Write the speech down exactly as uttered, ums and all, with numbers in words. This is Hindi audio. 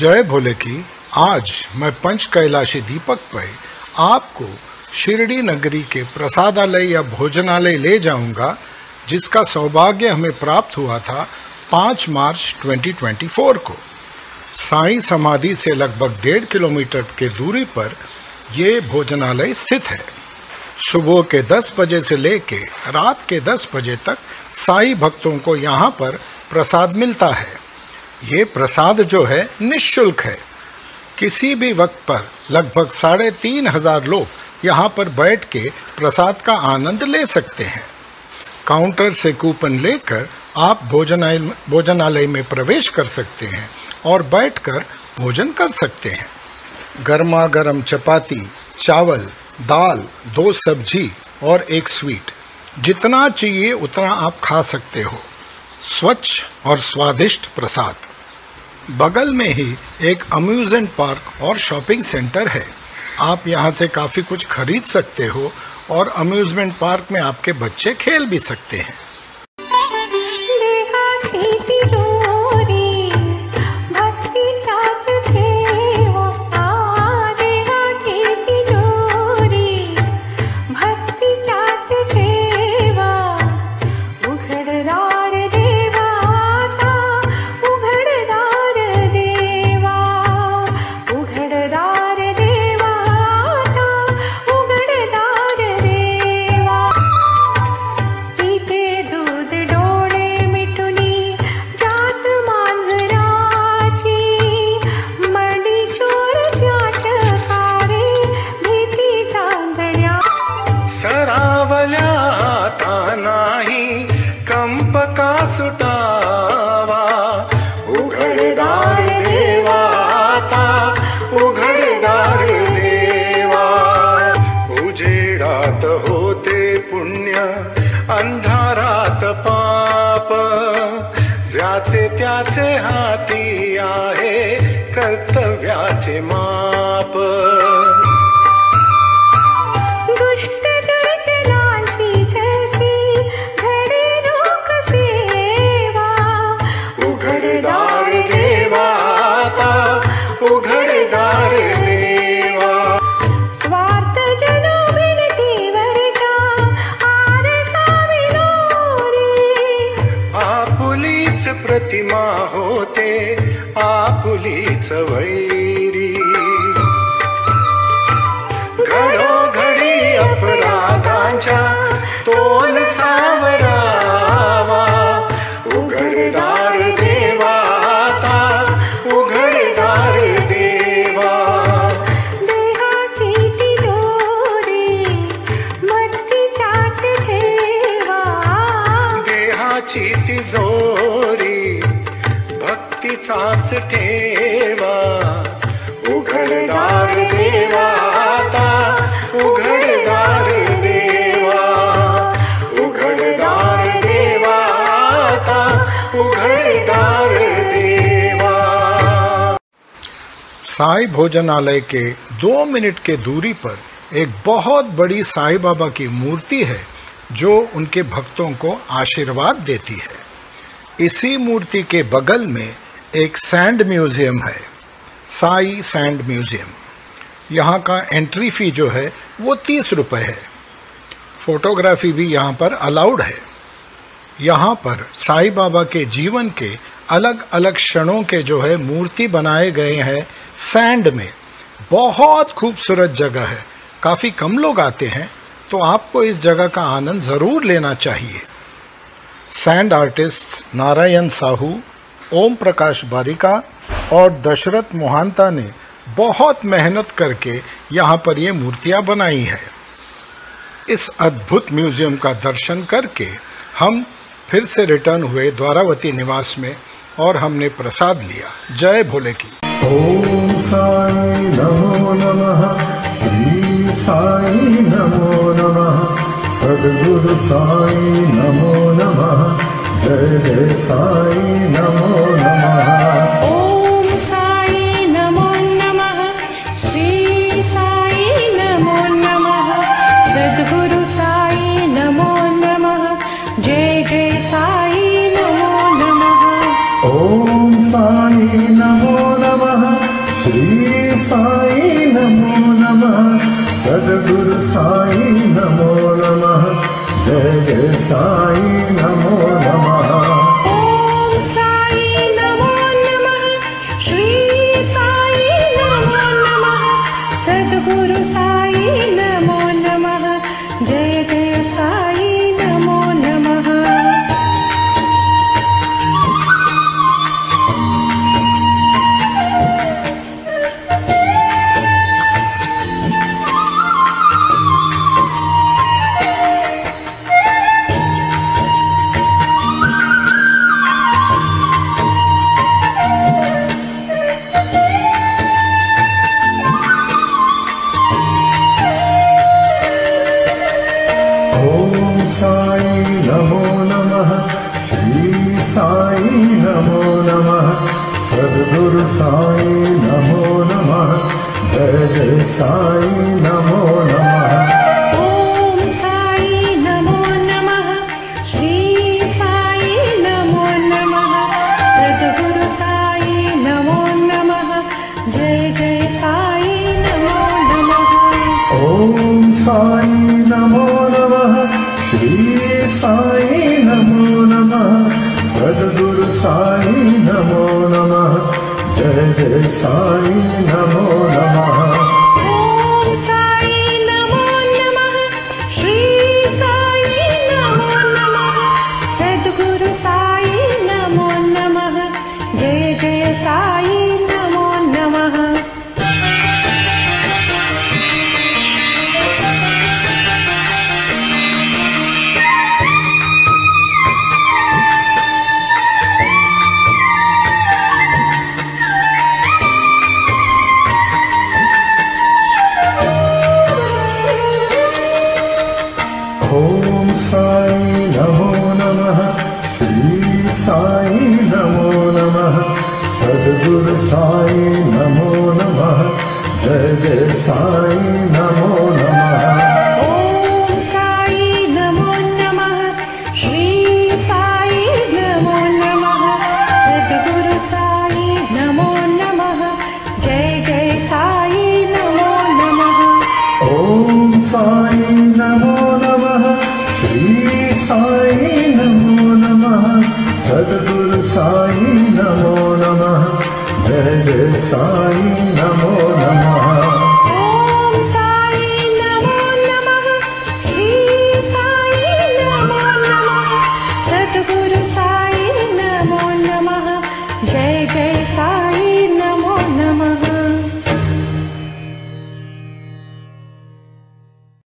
जय भोले की। आज मैं पंच कैलाशी दीपक पे आपको शिरडी नगरी के प्रसादालय या भोजनालय ले जाऊंगा, जिसका सौभाग्य हमें प्राप्त हुआ था पाँच मार्च दो हज़ार चौबीस को। साईं समाधि से लगभग डेढ़ किलोमीटर के दूरी पर ये भोजनालय स्थित है। सुबह के दस बजे से लेके रात के दस बजे तक साईं भक्तों को यहाँ पर प्रसाद मिलता है। ये प्रसाद जो है निःशुल्क है। किसी भी वक्त पर लगभग साढ़े तीन हजार लोग यहाँ पर बैठ के प्रसाद का आनंद ले सकते हैं। काउंटर से कूपन लेकर आप भोजनालय भोजनालय में प्रवेश कर सकते हैं और बैठकर भोजन कर सकते हैं। गर्मा गर्म चपाती, चावल, दाल, दो सब्जी और एक स्वीट, जितना चाहिए उतना आप खा सकते हो। स्वच्छ और स्वादिष्ट प्रसाद। बगल में ही एक अम्यूजमेंट पार्क और शॉपिंग सेंटर है। आप यहाँ से काफ़ी कुछ खरीद सकते हो और अम्यूजमेंट पार्क में आपके बच्चे खेल भी सकते हैं। सुटावा उघडदार देवाता उघडदार देवा। उजेडात होते पुण्य, अंधारात पाप, ज्याचे त्याचे हाती आहे कर्तव्याचे माप। उघडदार देवा। स्वार्थ जनो भिनतीवरचा आरसाविनो रे। आपुलीच प्रतिमा होते आपुलीच वैरी। घडोघडी अपराधांच्या तोल सावरावा। उघडदार देवाता उघडदार देवा। देहाची तिजोरी भक्तीचाच ठेवा। देहाची तिजोरी भक्तीचाच ठेवा। उघडदार देवाता उघडदार देवा। उघडदार देवाता उघडदार देवा। साईं भोजनालय के दो मिनट के दूरी पर एक बहुत बड़ी साईं बाबा की मूर्ति है, जो उनके भक्तों को आशीर्वाद देती है। इसी मूर्ति के बगल में एक सैंड म्यूजियम है, साईं सैंड म्यूजियम। यहाँ का एंट्री फी जो है वो तीस रुपये है। फोटोग्राफी भी यहाँ पर अलाउड है। यहाँ पर साईं बाबा के जीवन के अलग अलग क्षणों के जो है मूर्ति बनाए गए हैं सैंड में। बहुत खूबसूरत जगह है। काफ़ी कम लोग आते हैं, तो आपको इस जगह का आनंद ज़रूर लेना चाहिए। सैंड आर्टिस्ट नारायण साहू, ओम प्रकाश बारिका और दशरथ मोहांता ने बहुत मेहनत करके यहाँ पर ये मूर्तियाँ बनाई है। इस अद्भुत म्यूजियम का दर्शन करके हम फिर से रिटर्न हुए द्वारावती निवास में और हमने प्रसाद लिया। जय भोले की। ओम साई नमो नमः, श्री साई नमो नमः, सद्गुरु साई नमो नमः, जय जय साई नमो नमः। ओम साई नमो नमः, श्री साई नमो नमः, सद्गुरु साई नमो नमः, जय जय साई नमो नमः। ओम साई नमो नमः, श्री साई नमो नमः सद्गुरु साई नमो नमः जय जय साई नमो नमः ओम साई नमो नमः श्री साई नमो नमः सद्गुरु साई नमो नमः जय जय साई नमो नमः साई नमो नमः श्री साई नमो नमः सद्गुरु साई नमो नमः जय जय साई नमो नमः ओम साई नमो नमः श्री साई नमो नमः सद्गुरु साई नमो नमः जय जय साई नमो नमः ओम साई नमो नमः श्री साई नमो नमः सद्गुरु साई नमो नमः जय जय साई नमो नमः ओम साई नमो नमः श्री साई नमो नमः सद्गुरु साई नमो नमः जय जय साई नमो नमः ओम साई नमो नमः श्री साई नमो नमः सद्गुरु साई नमो नमः जय जय साई नमो नमः ओम साई नमो नमः श्री साई नमो नमः सद्गुरु साई नमो नमः जय जय साई नमो नमः ओम साई नमो नमः श्री साई नमो नमः सद्गुरु साई नमो नमः जय जय साई नमो नमः